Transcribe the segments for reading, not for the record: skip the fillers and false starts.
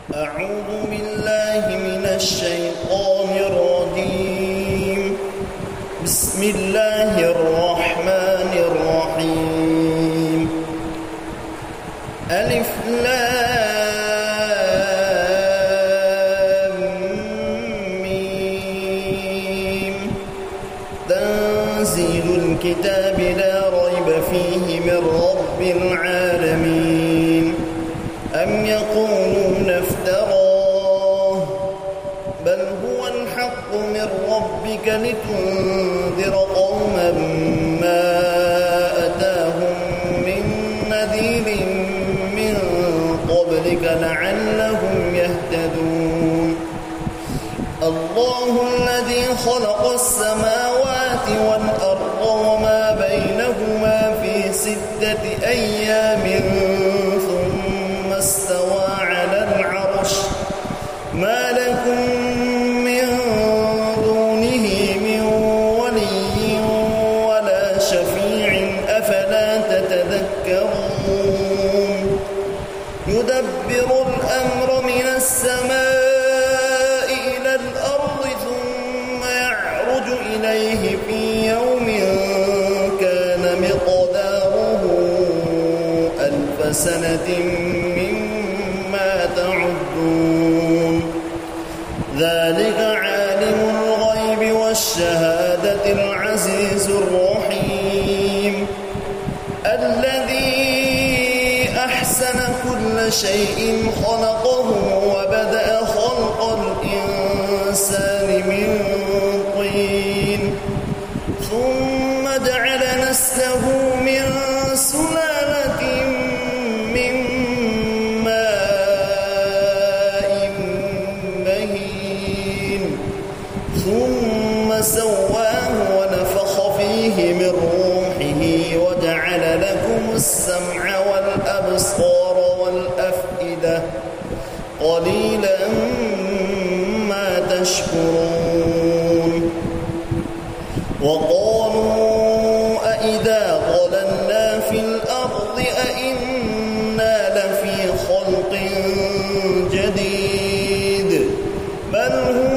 أعوذ بالله من الشيطان الرجيم. بسم الله الرحمن الرحيم. ألف لام ميم. تنزيل الكتاب لا ريب فيه من رب العالمين. أم يقولون افتراه بل هو الحق من ربك لتنذر قوما ما أتاهم من نذير من قبلك لعلهم يهتدون. الله الذي خلق السماوات والأرض وما بينهما في 6 أيام ثم استوى على العرش. ما لكم من دونه من ولي ولا شفيع أفلا تتذكرون. يدبر الأمر من السماء إلى الأرض ثم يعرج إليه في يوم كان مقداره 1000 سنة مما تعدون. ذلك عالم الغيب والشهادة العزيز الرحيم. الذي أحسن كل شيء خلقه وبدأ خلق الإنسان من طين ثم جعل نسله من سلالة من ماء مهين ثم سواه ونفخ فيه من روحه وجعل لكم السمع والأبصار والأفئدة قليلا ما تشكرون. وقالوا أئذا ضللنا في الأرض أئنا لفي خلق جديد بل هم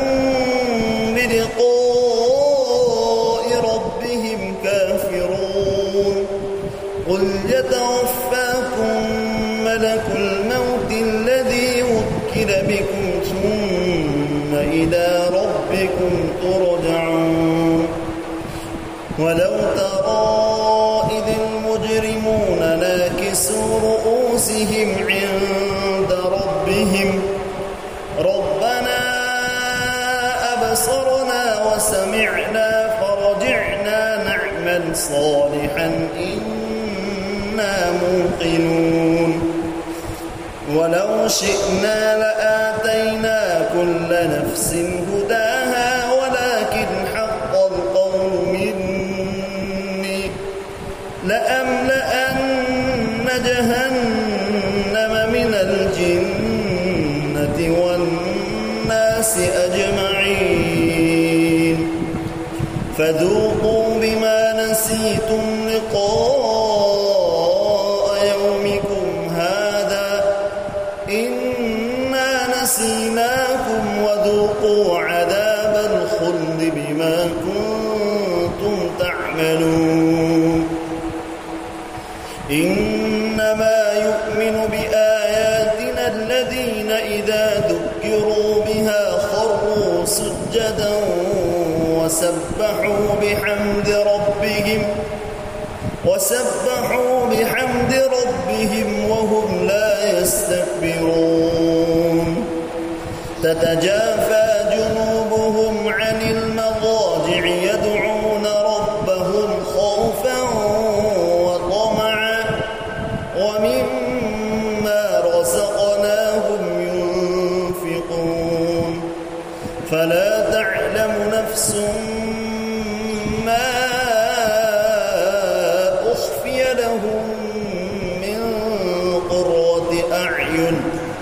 بلقاء ربهم كافرون. قل يتوفاكم ملك الموت الذي وكل بكم ثم إلى ربكم ترجعون. ولو ترى إذ المجرمون ناكسوا رؤوسهم عند ربهم ربنا أبصرنا وسمعنا فرجعنا نعمل صالحا إنا موقنون. ولو شئنا لآتينا كل نفس هداها ولكن حق القول مني لأملأن جهنم من الجنة والناس أجمعين. فذوقوا بما نسيتم لقاء يومكم هذا إنا نسيناكم وذوقوا عذاب الخلد بما كنتم تعملون. إنما يؤمن بآياتنا الذين إذا ذكروا بها خروا سجدا وسبحوا بحمد ربهم وهم لا يستكبرون. تتجافى جنوبهم عن المضاجع يدعون ربهم خوفا وطمعا ومما رزقناهم ينفقون. فلا تعلم نفس ما أخفي لهم من قرة أعين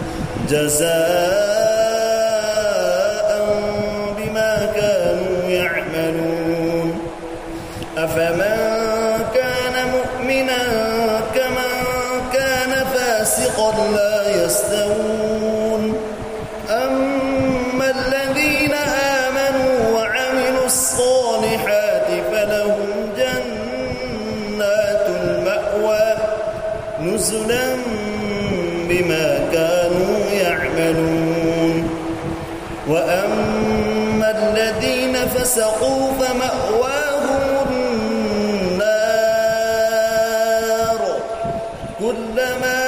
جزاء بما كانوا يعملون. أفمن كان مؤمنا كمن كان فاسقا لا يستوون الذين آمنوا وعملوا الصالحات فلهم جنات المأوى نزلا بما كانوا يعملون وأما الذين فسقوا فمأواهم النار كلما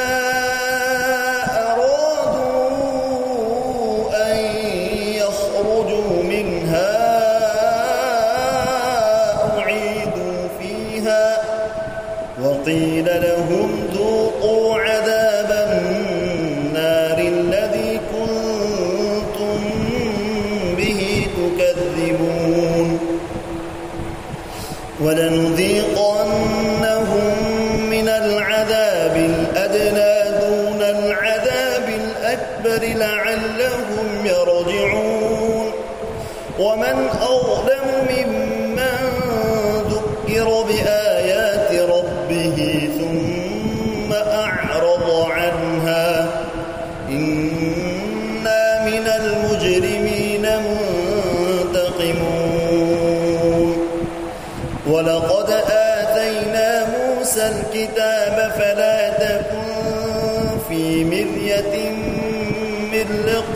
أرادوا أن يخرجوا منها أعيدوا فيها وقيل لهم ذوقوا عذاب النار الذي كنتم به تكذبون ولنذيقنهم من العذاب الأدنى دون العذاب الأكبر لعلهم يرجعون ومن أظلم ممن ذكر بآيات ربه ثم أعرض عنها إنا من المجرمين منتقمون ولقد آتينا موسى الكتاب فلا تكن في مرية من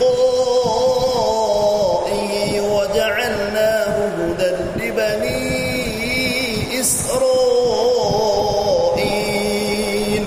لقائه وجعلناه هدى لبني إسرائيل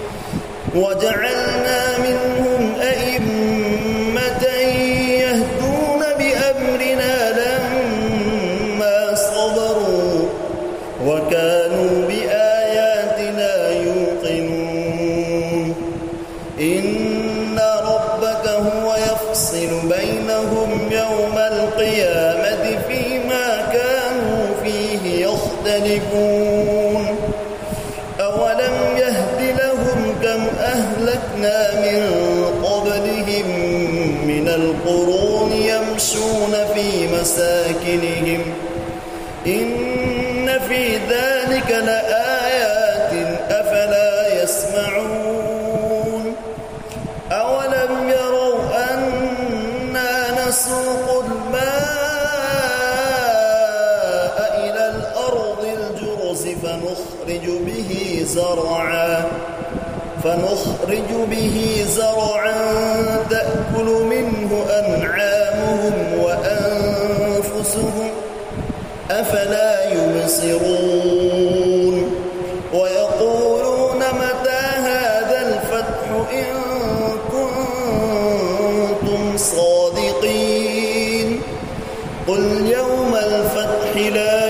وجعلنا منهم أئمة يهدون بأمرنا لما صبروا وكانوا بآياتنا يوقنون إن ربك هو يفصل بينهم يوم القيامة فيما كانوا فيه يختلفون أولم يهد لهم كم أهلكنا من قبلهم من القرون يمشون في مساكنهم إن في ذلك لآيات أفلا يسمعون أولم يروا أنا نسوق الماء إلى الأرض الجرز فنخرج به زرعا تأكل منه أنعامهم وأنفسهم أفلا يبصرون ويقولون متى هذا الفتح إن كنتم صادقين قل يوم الفتح لا